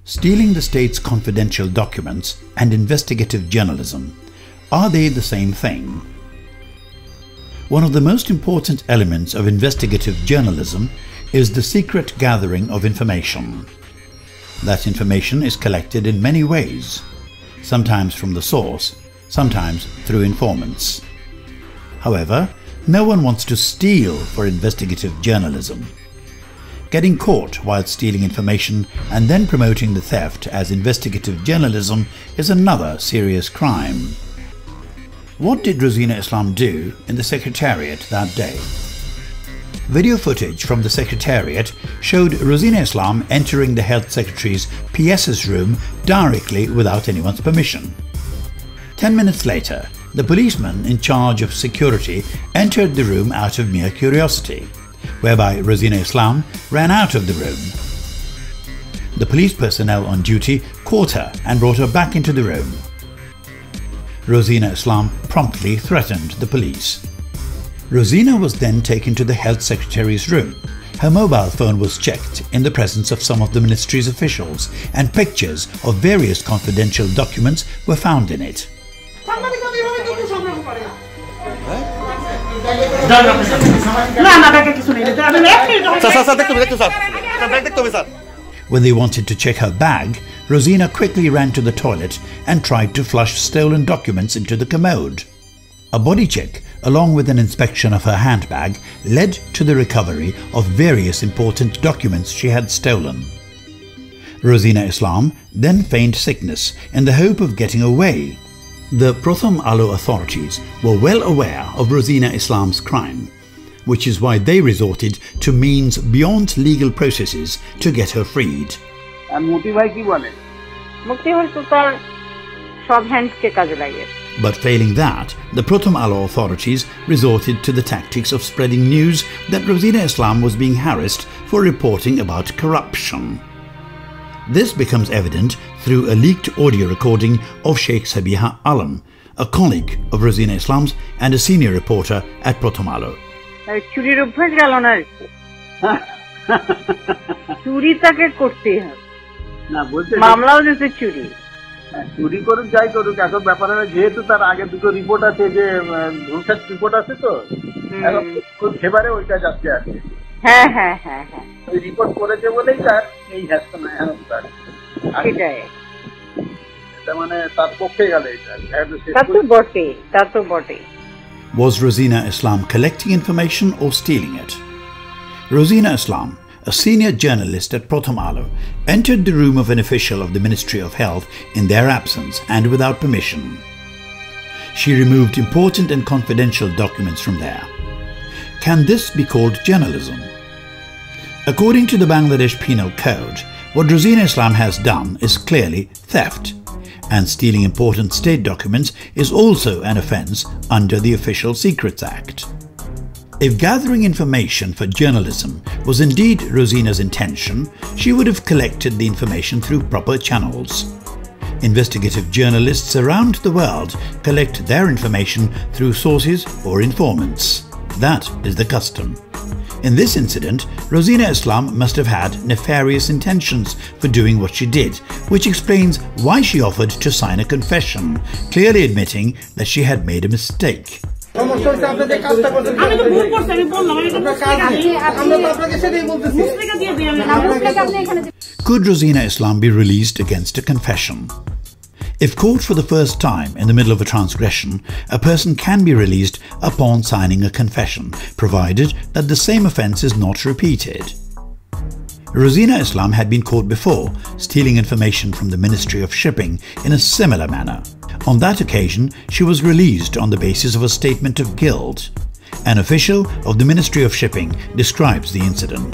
Stealing the state's confidential documents and investigative journalism, are they the same thing? One of the most important elements of investigative journalism is the secret gathering of information. That information is collected in many ways, sometimes from the source, sometimes through informants. However, no one wants to steal for investigative journalism. Getting caught while stealing information and then promoting the theft as investigative journalism is another serious crime. What did Rosina Islam do in the Secretariat that day? Video footage from the Secretariat showed Rosina Islam entering the Health Secretary's PS's room directly without anyone's permission. 10 minutes later, the policeman in charge of security entered the room out of mere curiosity, whereby Rosina Islam ran out of the room. The police personnel on duty caught her and brought her back into the room. Rosina Islam promptly threatened the police. Rosina was then taken to the Health Secretary's room. Her mobile phone was checked in the presence of some of the ministry's officials, and pictures of various confidential documents were found in it. When they wanted to check her bag, Rosina quickly ran to the toilet and tried to flush stolen documents into the commode. A body check, along with an inspection of her handbag, led to the recovery of various important documents she had stolen. Rosina Islam then feigned sickness in the hope of getting away. The Prothom Alo authorities were well aware of Rosina Islam's crime, which is why they resorted to means beyond legal processes to get her freed. But failing that, the Prothom Alo authorities resorted to the tactics of spreading news that Rosina Islam was being harassed for reporting about corruption. This becomes evident through a leaked audio recording of Sheikh Sabiha Alam, a colleague of Rosina Islam's and a senior reporter at Prothom Alo. চুরি করুক যাই করুক এখন ব্যাপার হলো যেহেতু তার আগে দুটো রিপোর্ট আছে যে ভুলসাট রিপোর্ট আছে তো এখন সেবারে ওইটা যাচ্ছে আছে হ্যাঁ হ্যাঁ হ্যাঁ হ্যাঁ ওই রিপোর্ট করেছে বলেই তার এই হ্যাসটা না এখন তার সেটাই এটা মানে তার পক্ষে গেল এটা তা তো বটে Was Rosina Islam collecting information or stealing it? Rosina Islam, a senior journalist at Prothom Alo, entered the room of an official of the Ministry of Health in their absence and without permission. She removed important and confidential documents from there. Can this be called journalism? According to the Bangladesh Penal Code, what Rosina Islam has done is clearly theft, and stealing important state documents is also an offence under the Official Secrets Act. If gathering information for journalism was indeed Rosina's intention, she would have collected the information through proper channels. Investigative journalists around the world collect their information through sources or informants. That is the custom. In this incident, Rosina Islam must have had nefarious intentions for doing what she did, which explains why she offered to sign a confession, clearly admitting that she had made a mistake. Could Rosina Islam be released against a confession? If caught for the first time in the middle of a transgression, a person can be released upon signing a confession, provided that the same offence is not repeated. Rosina Islam had been caught before, stealing information from the Ministry of Shipping in a similar manner. On that occasion, she was released on the basis of a statement of guilt. An official of the Ministry of Shipping describes the incident.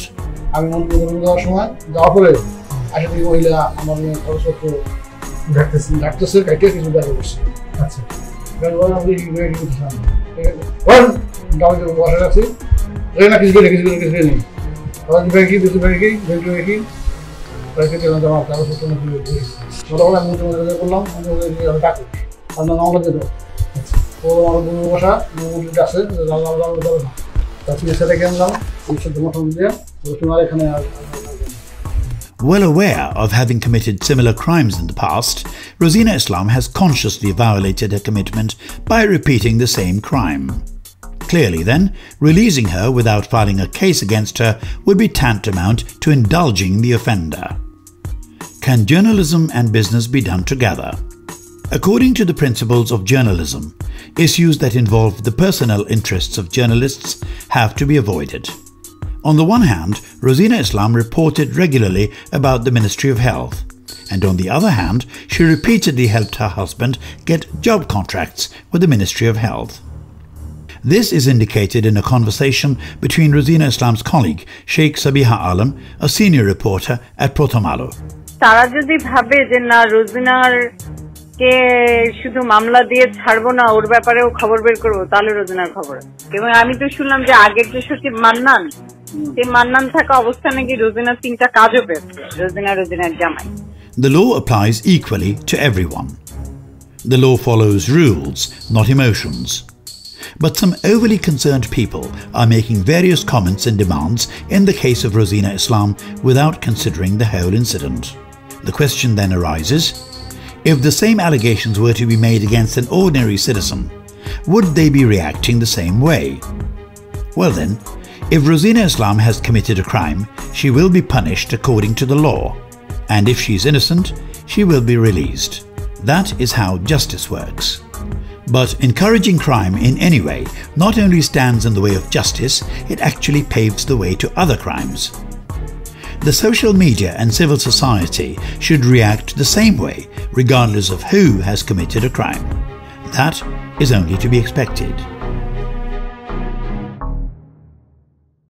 Well aware of having committed similar crimes in the past, Rosina Islam has consciously violated her commitment by repeating the same crime. Clearly then, releasing her without filing a case against her would be tantamount to indulging the offender. Can journalism and business be done together? According to the principles of journalism, issues that involve the personal interests of journalists have to be avoided. On the one hand, Rosina Islam reported regularly about the Ministry of Health, and on the other hand, she repeatedly helped her husband get job contracts with the Ministry of Health. This is indicated in a conversation between Rosina Islam's colleague, Sheikh Sabiha Alam, a senior reporter at Prothom Alo. তারা যদি ভাবে যে না রোজিনার কে শুধু মামলা দিয়ে ছাড়বো না, ওর ব্যাপারেও খবর বের করবো, তাহলে রোজিনার খবর। এবং আমি তো শুনলাম যে আগের যে সচিব মান্নান, সেই মান্নান থাকা অবস্থানে কি রোজিনা 3টা কাজও পেয়েছে, রোজিনার জামাই। The law applies equally to everyone. The law follows rules, not emotions. But some overly concerned people are making various comments and demands in the case of Rosina Islam without considering the whole incident. The question then arises, if the same allegations were to be made against an ordinary citizen, would they be reacting the same way? Well then, if Rosina Islam has committed a crime, she will be punished according to the law, and if she is innocent, she will be released. That is how justice works. But encouraging crime in any way not only stands in the way of justice, it actually paves the way to other crimes. The social media and civil society should react the same way, regardless of who has committed a crime. That is only to be expected.